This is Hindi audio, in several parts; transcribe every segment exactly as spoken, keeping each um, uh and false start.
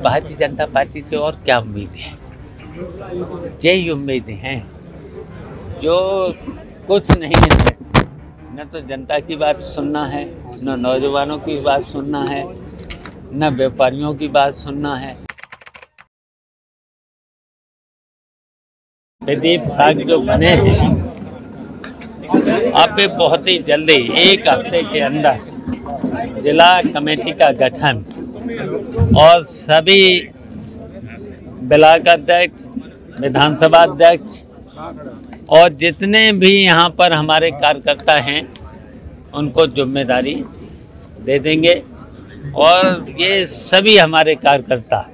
भारतीय जनता पार्टी से और क्या उम्मीद है? यही उम्मीदें हैं जो कुछ नहीं है। न तो जनता की बात सुनना है, न नौजवानों की बात सुनना है, न व्यापारियों की बात सुनना है। प्रदीप साग जो बने हैं, आप बहुत ही जल्दी एक हफ्ते के अंदर जिला कमेटी का गठन और सभी ब्लॉक अध्यक्ष, विधानसभा अध्यक्ष और जितने भी यहाँ पर हमारे कार्यकर्ता हैं उनको जिम्मेदारी दे देंगे और ये सभी हमारे कार्यकर्ता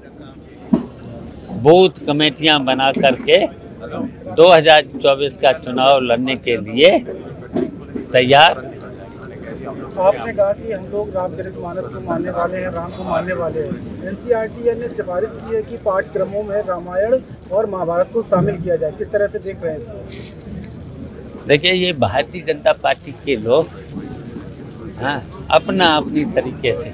बूथ कमेटियाँ बना करके दो हज़ार चौबीस का चुनाव लड़ने के लिए तैयार। आपने कहा कि हम लोग रामचरितमानस को मानने वाले हैं, राम को मानने वाले हैं। एनसीईआरटी ने सिफारिश की है कि पाठ्यक्रमों में रामायण और महाभारत को शामिल किया जाए, किस तरह से देख रहे हैं इसको? देखिए, ये भारतीय जनता पार्टी के लोग हाँ अपना अपनी तरीके से,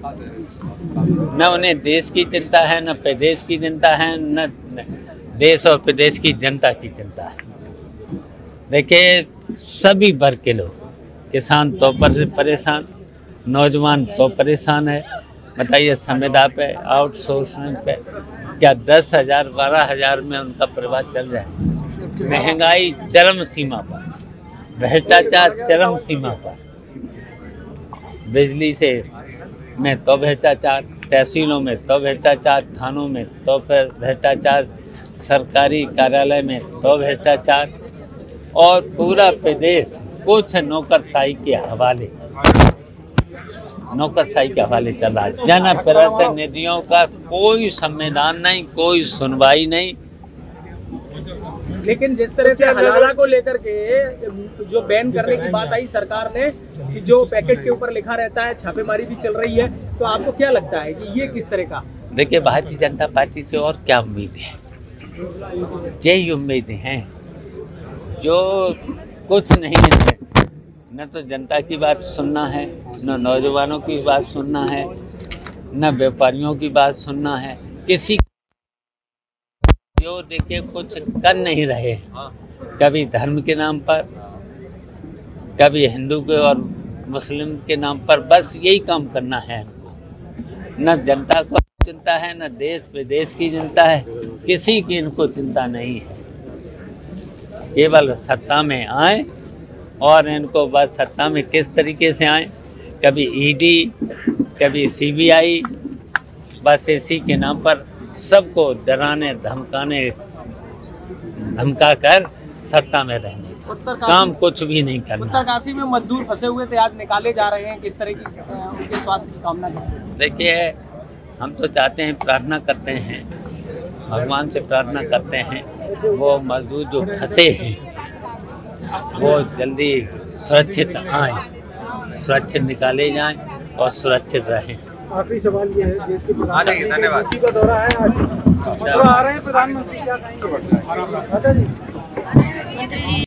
न उन्हें देश की चिंता है, न प्रदेश की चिंता है, न देश और प्रदेश की जनता की चिंता है। देखिए, सभी वर्ग के लोग, किसान तो पर से परेशान, नौजवान तो परेशान है। बताइए, संविदा पे, आउटसोर्सिंग पे क्या दस हज़ार बारह हज़ार में उनका परिवार चल जाए? महंगाई चरम सीमा पर, भ्रष्टाचार चरम सीमा पर, बिजली से में तो भ्रष्टाचार, तहसीलों में तो भ्रष्टाचार, थानों में तो फिर भ्रष्टाचार, सरकारी कार्यालय में तो भ्रष्टाचार और पूरा प्रदेश कुछ नौकरशाही के हवाले नौकरशाही के हवाले चल रहा है। जन प्रतिनिधियों का कोई संविधान नहीं, कोई सुनवाई नहीं। लेकिन जिस तरह से हलाला को लेकर के जो बैन करने की बात आई सरकार ने, कि जो पैकेट के ऊपर लिखा रहता है, छापेमारी भी चल रही है, तो आपको क्या लगता है कि ये किस तरह का? देखिए, भारतीय जनता पार्टी से और क्या उम्मीद है? यही उम्मीदें हैं जो कुछ नहीं है। न तो जनता की बात सुनना है, न नौजवानों की बात सुनना है, न व्यापारियों की बात सुनना है। किसी जो देखिए कुछ कर नहीं रहे, कभी धर्म के नाम पर, कभी हिंदू के और मुस्लिम के नाम पर, बस यही काम करना है। न जनता को चिंता है, न देश विदेश की चिंता है, किसी की इनको चिंता नहीं है। केवल सत्ता में आए और इनको बस सत्ता में किस तरीके से आए, कभी ईडी, कभी सीबीआई, बस इसी के नाम पर सबको डराने धमकाने धमका कर सत्ता में रहने, काम कुछ भी नहीं करना। उत्तरकाशी में मजदूर फंसे हुए थे, आज निकाले जा रहे हैं, किस तरह की उनके स्वास्थ्य की कामना करें? देखिए, हम तो चाहते हैं, प्रार्थना करते हैं, भगवान से प्रार्थना करते हैं, वो मजदूर जो फंसे हैं वो जल्दी सुरक्षित आएँ, सुरक्षित निकाले जाएं और सुरक्षित रहें। आखिरी सवाल ये है, देश के प्रधानमंत्री यूपी का दौरा है आज, आ रहे हैं प्रधानमंत्री, क्या कहेंगे?